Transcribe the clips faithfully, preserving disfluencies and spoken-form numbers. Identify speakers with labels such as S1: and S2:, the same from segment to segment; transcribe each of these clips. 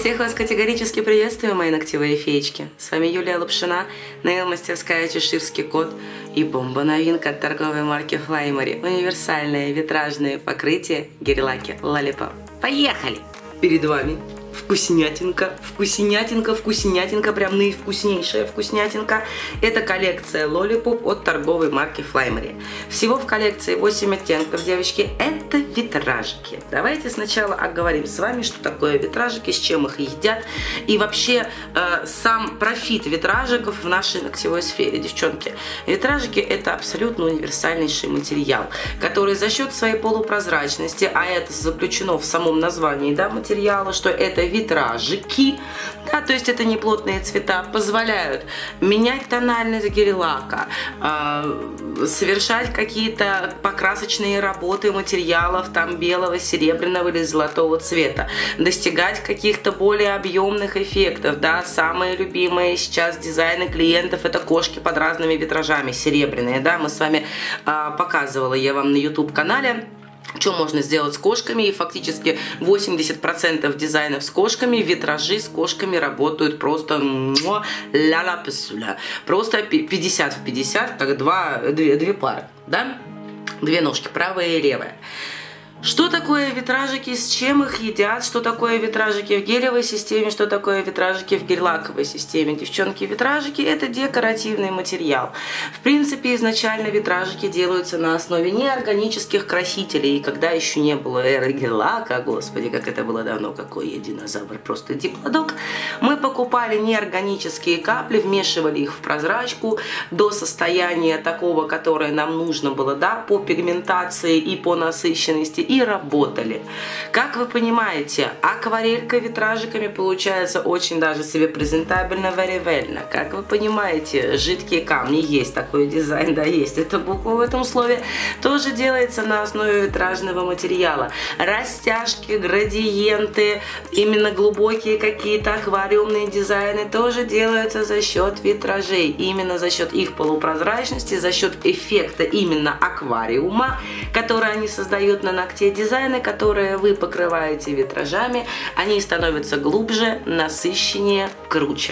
S1: Всех вас категорически приветствую, мои ногтевые феечки. С вами Юлия Лапшина, нейл-мастерская Чеширский кот и бомба-новинка от торговой марки Flymery. Универсальное витражное покрытие гель-лаки Lollipop. Поехали! Перед вами вкуснятинка, вкуснятинка, вкуснятинка, прям наивкуснейшая вкуснятинка. Это коллекция Lollipop от торговой марки Flymery. Всего в коллекции восемь оттенков, девочки. Это витражики. Давайте сначала оговорим с вами, что такое витражики, с чем их едят. И вообще э, сам профит витражиков в нашей ногтевой сфере, девчонки. Витражики это абсолютно универсальнейший материал, который за счет своей полупрозрачности, а это заключено в самом названии, да, материала, что это витражики, да, то есть это не плотные цвета, позволяют менять тональность гель-лака, э, совершать какие-то покрасочные работы материалов там белого, серебряного или золотого цвета, достигать каких-то более объемных эффектов, да, самые любимые сейчас дизайны клиентов это кошки под разными витражами, серебряные, да, мы с вами э, показывала я вам на YouTube канале, что можно сделать с кошками, и фактически восемьдесят процентов дизайнов с кошками, витражи с кошками работают просто ля-ля писуля. Просто пятьдесят в пятьдесят, как два, две, две пары, да? Две ножки, правая и левая. Что такое витражики, с чем их едят, что такое витражики в гелевой системе, что такое витражики в гель-лаковой системе. Девчонки, витражики это декоративный материал. В принципе, изначально витражики делаются на основе неорганических красителей. И когда еще не было эры гель-лака, господи, как это было давно, какой я динозавр, просто диплодок, мы покупали неорганические капли, вмешивали их в прозрачку до состояния такого, которое нам нужно было, да, по пигментации и по насыщенности, и работали. Как вы понимаете, акварелька витражиками получается очень даже себе презентабельно, very well. Как вы понимаете, жидкие камни, есть такой дизайн, да, есть эта буква в этом слове, тоже делается на основе витражного материала. Растяжки, градиенты, именно глубокие какие-то аквариумные дизайны тоже делаются за счет витражей, именно за счет их полупрозрачности, за счет эффекта именно аквариума, который они создают на ногтях. Те дизайны, которые вы покрываете витражами, они становятся глубже, насыщеннее, круче.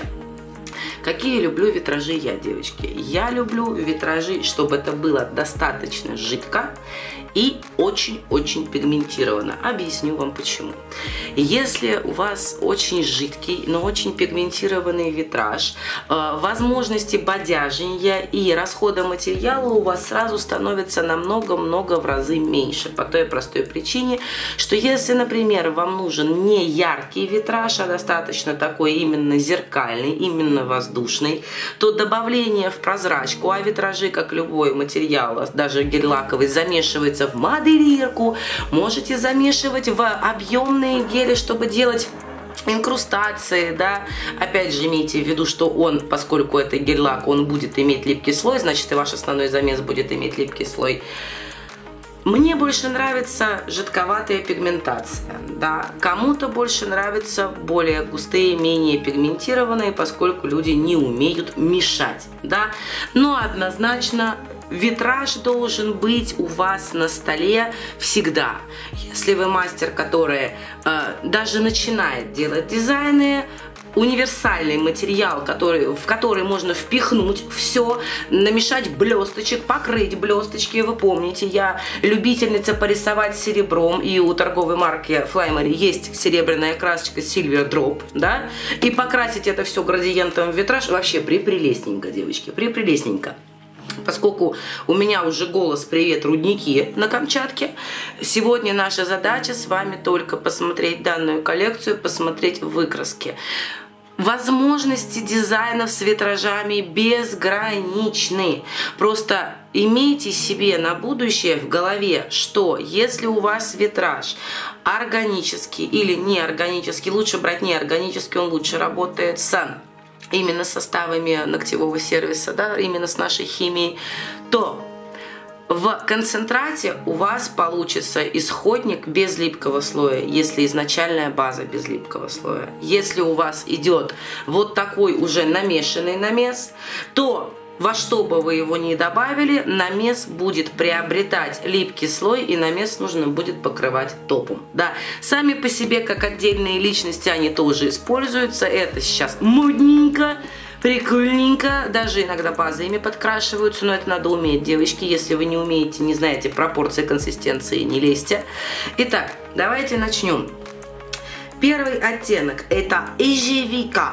S1: Какие люблю витражи я, девочки? Я люблю витражи, чтобы это было достаточно жидко и очень-очень пигментировано. Объясню вам почему. Если у вас очень жидкий, но очень пигментированный витраж, возможности бодяжения и расхода материала у вас сразу становится намного-много в разы меньше. По той простой причине, что если, например, вам нужен не яркий витраж, а достаточно такой именно зеркальный, именно воздушный, то добавление в прозрачку, а витражи, как любой материал, даже гель-лаковый, замешивается в моделирку, можете замешивать в объемные гели, чтобы делать инкрустации, да, опять же имейте в виду, что он, поскольку это гель-лак, он будет иметь липкий слой, значит и ваш основной замес будет иметь липкий слой. Мне больше нравится жидковатая пигментация, да, кому-то больше нравятся более густые, менее пигментированные, поскольку люди не умеют мешать, да, но однозначно витраж должен быть у вас на столе всегда. Если вы мастер, который э, даже начинает делать дизайны, универсальный материал, который, в который можно впихнуть все, намешать блесточек, покрыть блесточки. Вы помните, я любительница порисовать серебром, и у торговой марки Flymery есть серебряная красочка Silver Drop, да, и покрасить это все градиентом в витраж вообще припрелестненько, девочки, припрелестненько. Поскольку у меня уже голос «Привет, рудники» на Камчатке, сегодня наша задача с вами только посмотреть данную коллекцию, посмотреть выкраски. Возможности дизайнов с витражами безграничны. Просто имейте себе на будущее в голове, что если у вас витраж органический или неорганический, лучше брать неорганический, он лучше работает с именно составами ногтевого сервиса, да, именно с нашей химией, то в концентрате у вас получится исходник без липкого слоя, если изначальная база без липкого слоя. Если у вас идет вот такой уже намешанный намес, то во что бы вы его ни добавили, намес будет приобретать липкий слой, и намес нужно будет покрывать топом. Да, сами по себе, как отдельные личности, они тоже используются. Это сейчас модненько, прикольненько. Даже иногда базы ими подкрашиваются, но это надо уметь, девочки. Если вы не умеете, не знаете пропорции консистенции, не лезьте. Итак, давайте начнем. Первый оттенок – это ежевика.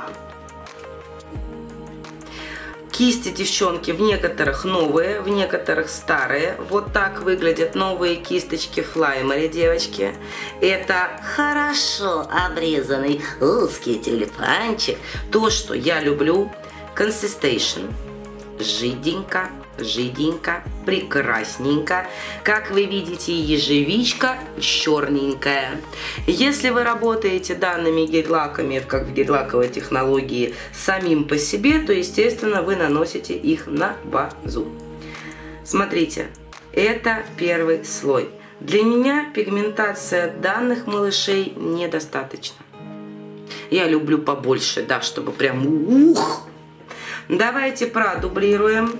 S1: Кисти, девчонки, в некоторых новые, в некоторых старые. Вот так выглядят новые кисточки Flymery, девочки. Это хорошо обрезанный узкий тюльпанчик. То, что я люблю. Consistation. Жиденько, жиденько, прекрасненько. Как вы видите, ежевичка черненькая. Если вы работаете данными гель-лаками, как в гель-лаковой технологии, самим по себе, то, естественно, вы наносите их на базу. Смотрите, это первый слой. Для меня пигментация данных малышей недостаточно. Я люблю побольше, да, чтобы прям ух. Давайте продублируем.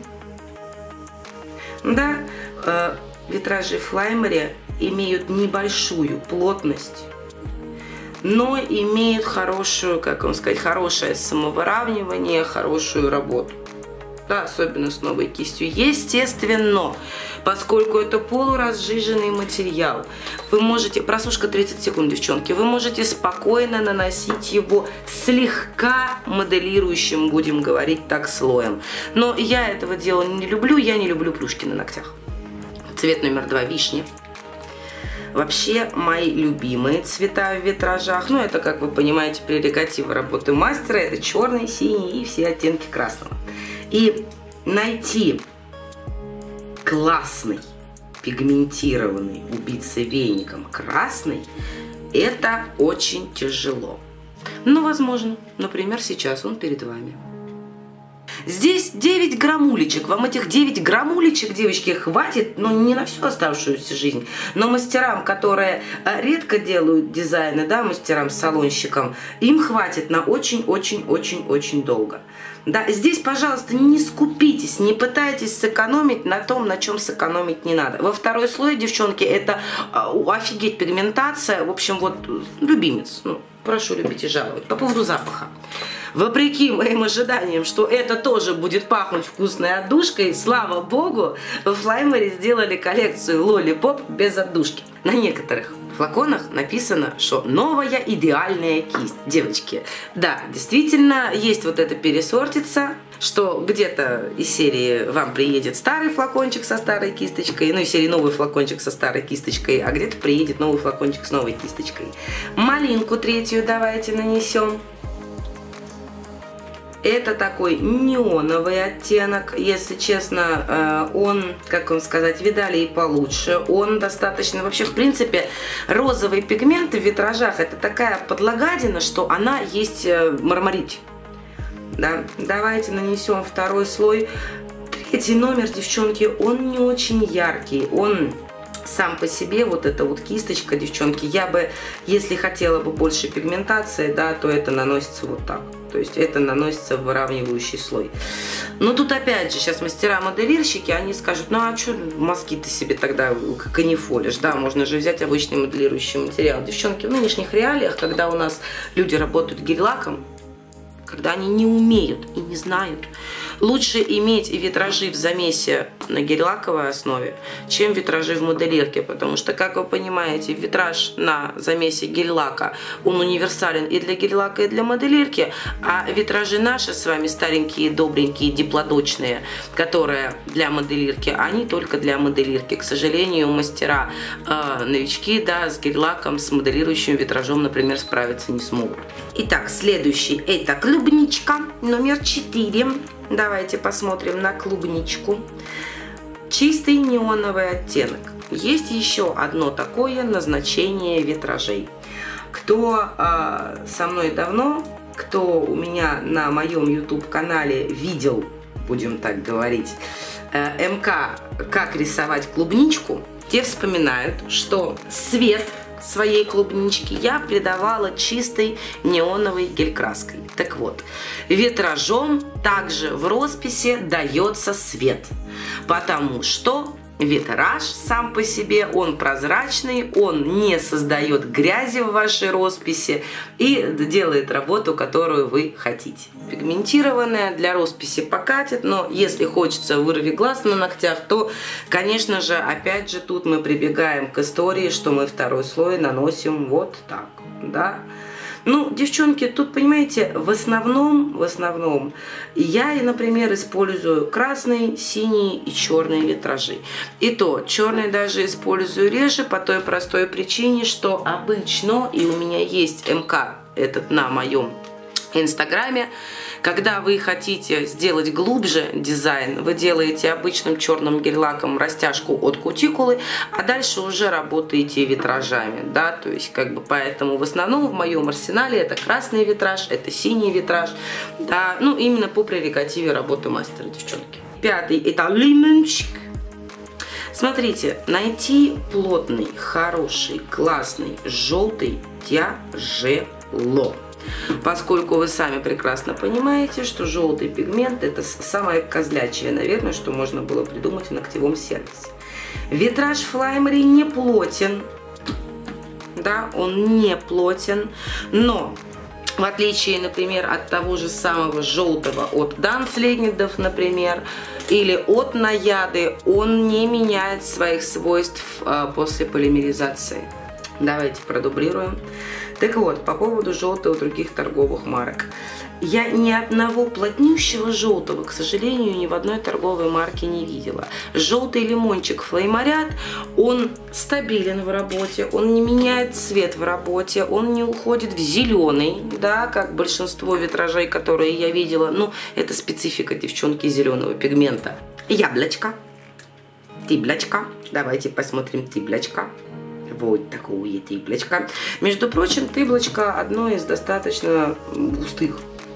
S1: Да, э, витражи Flymery имеют небольшую плотность, но имеют хорошую, как вам сказать, хорошее самовыравнивание, хорошую работу. Да, особенно с новой кистью. Естественно, поскольку это полуразжиженный материал, вы можете, просушка тридцать секунд, девчонки, вы можете спокойно наносить его слегка моделирующим, будем говорить так, слоем. Но я этого дела не люблю, я не люблю плюшки на ногтях. Цвет номер два – вишня. Вообще, мои любимые цвета в витражах, ну, это, как вы понимаете, прерогатива работы мастера, это черный, синий и все оттенки красного. И найти классный, пигментированный, убийца веником красный, это очень тяжело. Но возможно, например, сейчас он перед вами. Здесь девять граммулечек. Вам этих девять граммулечек, девочки, хватит, но не на всю оставшуюся жизнь. Но мастерам, которые редко делают дизайны, да, мастерам-салонщикам, им хватит на очень-очень-очень-очень долго. Да, здесь, пожалуйста, не скупитесь, не пытайтесь сэкономить на том, на чем сэкономить не надо. Во второй слой, девчонки, это офигеть пигментация. В общем, вот любимец. Ну, прошу любить и жаловать. По поводу запаха. Вопреки моим ожиданиям, что это тоже будет пахнуть вкусной отдушкой, слава богу, в Flymery сделали коллекцию Lollipop без отдушки. На некоторых флаконах написано, что новая идеальная кисть. Девочки, да, действительно, есть вот это пересортица, что где-то из серии вам приедет старый флакончик со старой кисточкой, ну, из серии новый флакончик со старой кисточкой, а где-то приедет новый флакончик с новой кисточкой. Малинку третью давайте нанесем. Это такой неоновый оттенок, если честно, он, как вам сказать, видали и получше. Он достаточно, вообще, в принципе, розовый пигмент в витражах это такая подлагадина, что она есть мармарить. Да? Давайте нанесем второй слой. Третий номер, девчонки, он не очень яркий, он сам по себе, вот эта вот кисточка, девчонки, я бы, если хотела бы больше пигментации, да, то это наносится вот так. То есть это наносится в выравнивающий слой. Но тут опять же, сейчас мастера-моделирщики, они скажут, ну а что мазки ты себе тогда канифолишь? Да, можно же взять обычный моделирующий материал. Девчонки, в нынешних реалиях, когда у нас люди работают гель-лаком, когда они не умеют и не знают, лучше иметь витражи в замесе на гель-лаковой основе, чем витражи в моделирке, потому что, как вы понимаете, витраж на замесе гель-лака, он универсален и для гель-лака, и для моделирки, а витражи наши с вами старенькие, добренькие, диплодочные, которые для моделирки, они только для моделирки. К сожалению, мастера, э, новички, да, с гель-лаком, с моделирующим витражом, например, справиться не смогут. Итак, следующий, это клубничка номер четыре. Давайте посмотрим на клубничку. Чистый неоновый оттенок. Есть еще одно такое назначение витражей. Кто э, со мной давно, кто у меня на моем YouTube-канале видел, будем так говорить, э, МК «Как рисовать клубничку», те вспоминают, что свет своей клубнички я придавала чистой неоновой гель-краской. Так вот, витражом также в росписи дается свет, потому что витраж сам по себе, он прозрачный, он не создает грязи в вашей росписи и делает работу, которую вы хотите. Пигментированная для росписи покатит, но если хочется вырви глаз на ногтях, то, конечно же, опять же тут мы прибегаем к истории, что мы второй слой наносим вот так, да. Ну, девчонки, тут, понимаете, в основном, в основном, я, например, использую красный, синий и черные витражи. И то, черный даже использую реже по той простой причине, что обычно, и у меня есть МК этот на моем инстаграме, когда вы хотите сделать глубже дизайн, вы делаете обычным черным гель-лаком растяжку от кутикулы, а дальше уже работаете витражами, да, то есть как бы поэтому в основном в моем арсенале это красный витраж, это синий витраж, да, ну именно по прерогативе работы мастера, девчонки. Пятый – это лимончик. Смотрите, найти плотный, хороший, классный, желтый тяжело. Поскольку вы сами прекрасно понимаете, что желтый пигмент – это самое козлячее, наверное, что можно было придумать в ногтевом сервисе. Витраж Flymery не плотен, да, он не плотен, но в отличие, например, от того же самого желтого от Dance Legged, например, или от Наяды, он не меняет своих свойств а, после полимеризации. Давайте продублируем. Так вот, по поводу желтого других торговых марок. Я ни одного плотнющего желтого, к сожалению, ни в одной торговой марке не видела. Желтый лимончик Флеймарят, он стабилен в работе, он не меняет цвет в работе, он не уходит в зеленый, да, как большинство витражей, которые я видела. Ну, это специфика, девчонки, зеленого пигмента. Яблочко, тиблячко. Давайте посмотрим тиблячко. Вот такое тиблочко. Между прочим, тиблочко одно из достаточно густых,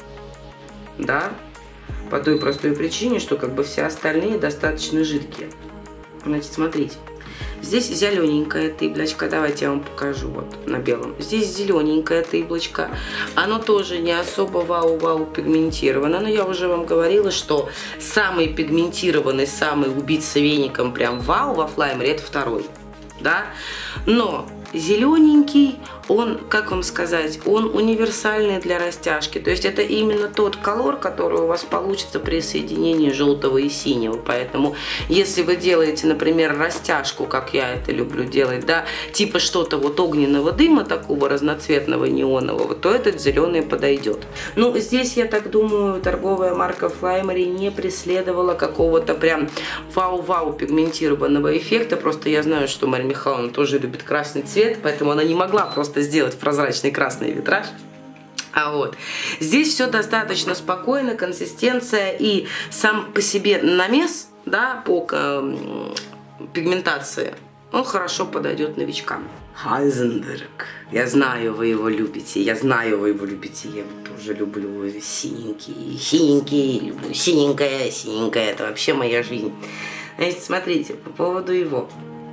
S1: да, по той простой причине, что как бы все остальные достаточно жидкие. Значит, смотрите, здесь зелененькое тиблочко, давайте я вам покажу вот на белом. Здесь зелененькое тиблочко, оно тоже не особо вау-вау пигментировано, но я уже вам говорила, что самый пигментированный, самый убийца веником прям вау во Flymery это второй. Да? Но зелененький, он, как вам сказать, он универсальный для растяжки. То есть это именно тот колор, который у вас получится при соединении желтого и синего. Поэтому, если вы делаете, например, растяжку, как я это люблю делать, да, типа что-то вот огненного дыма, такого разноцветного неонового, то этот зеленый подойдет. Ну, здесь, я так думаю, торговая марка Flymery не преследовала какого-то прям вау-вау пигментированного эффекта. Просто я знаю, что Мария Михайловна тоже любит красный цвет, поэтому она не могла просто сделать прозрачный красный витраж. А вот здесь все достаточно спокойно, консистенция и сам по себе намес, да, по э, пигментации, он хорошо подойдет новичкам. Хайзенберг. Я знаю, вы его любите. Я знаю, вы его любите. Я тоже люблю синенький. Синенький. Люблю синенькое. Синенькое. Это вообще моя жизнь. Значит, смотрите, по поводу его.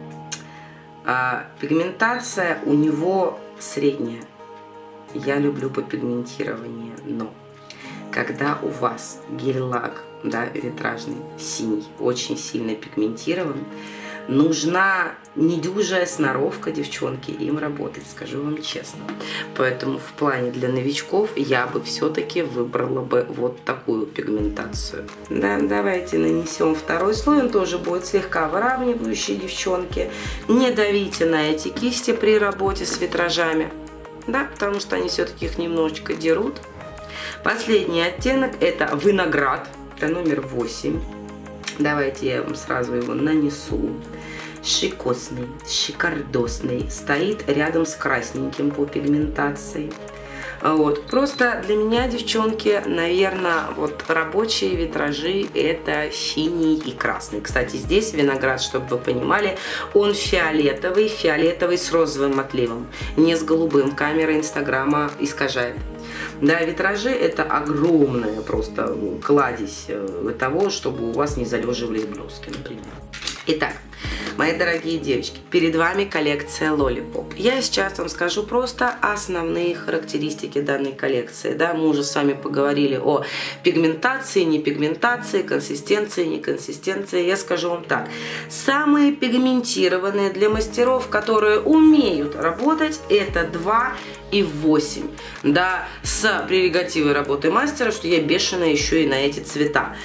S1: А, пигментация у него средняя. Я люблю попигментирование, но когда у вас гель-лак, да, витражный, синий, очень сильно пигментирован, нужна недюжая сноровка, девчонки, им работать, скажу вам честно. Поэтому в плане для новичков я бы все-таки выбрала бы вот такую пигментацию. Да, давайте нанесем второй слой, он тоже будет слегка выравнивающий, девчонки. Не давите на эти кисти при работе с витражами, да, потому что они все-таки их немножечко дерут. Последний оттенок это виноград, это номер восемь. Давайте я вам сразу его нанесу. Шикосный, шикардосный, стоит рядом с красненьким по пигментации. Вот. Просто для меня, девчонки, наверное, вот рабочие витражи это синий и красный. Кстати, здесь виноград, чтобы вы понимали, он фиолетовый, фиолетовый с розовым отливом, не с голубым. Камера инстаграма искажает. Да, витражи это огромная просто кладезь того, чтобы у вас не залеживались блески, например. Итак, Мои дорогие девочки, перед вами коллекция Lollipop. Я сейчас вам скажу просто основные характеристики данной коллекции. Да, мы уже с вами поговорили о пигментации, не пигментации, консистенции, не консистенции. Я скажу вам так. Самые пигментированные для мастеров, которые умеют работать, это два и восемь. Да, с прерогативой работы мастера, что я бешеная еще и на эти цвета.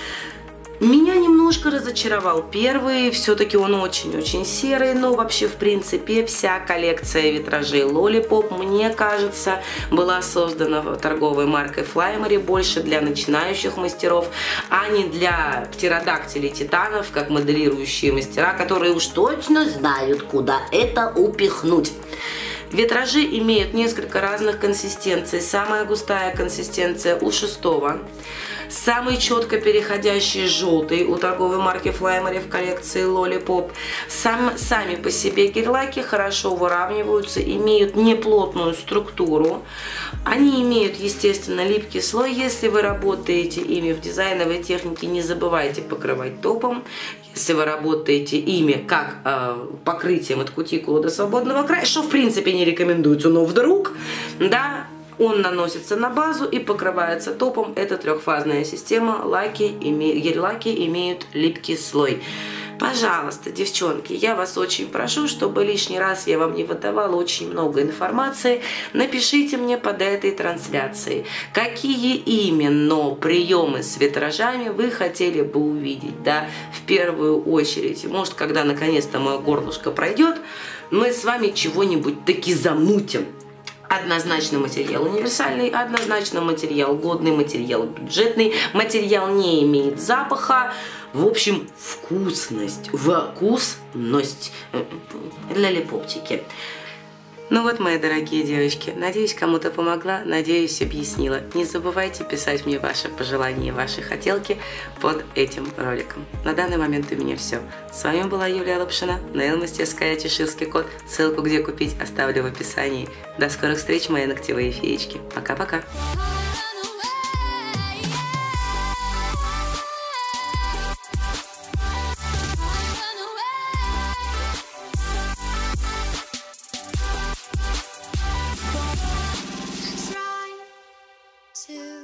S1: Меня немножко разочаровал первый, все-таки он очень-очень серый, но вообще, в принципе, вся коллекция витражей Lollipop, мне кажется, была создана торговой маркой Flymery больше для начинающих мастеров, а не для птеродактилей титанов, как моделирующие мастера, которые уж точно знают, куда это упихнуть. Витражи имеют несколько разных консистенций. Самая густая консистенция у шестого. Самый четко переходящий желтый у торговой марки Flymery в коллекции Lollipop. Сам, сами по себе гель-лаки хорошо выравниваются, имеют неплотную структуру. Они имеют, естественно, липкий слой. Если вы работаете ими в дизайновой технике, не забывайте покрывать топом. Если вы работаете ими как э, покрытием от кутикулы до свободного края, что в принципе не рекомендуется, но вдруг, да, он наносится на базу и покрывается топом. Это трехфазная система. Лаки, гель-лаки имеют липкий слой. Пожалуйста, девчонки, я вас очень прошу, чтобы лишний раз я вам не выдавала очень много информации. Напишите мне под этой трансляцией, какие именно приемы с витражами вы хотели бы увидеть, да, в первую очередь. Может, когда наконец-то мое горлышко пройдет, мы с вами чего-нибудь таки замутим. Однозначно материал универсальный, однозначно материал годный, материал бюджетный, материал не имеет запаха. В общем, вкусность, вкусность для липоптики. Ну вот, мои дорогие девочки, надеюсь, кому-то помогла, надеюсь, объяснила. Не забывайте писать мне ваши пожелания, ваши хотелки под этим роликом. На данный момент у меня все. С вами была Юлия Лапшина, Нейл-мастерская Чеширский кот. Ссылку, где купить, оставлю в описании. До скорых встреч, мои ногтевые феечки. Пока-пока.
S2: To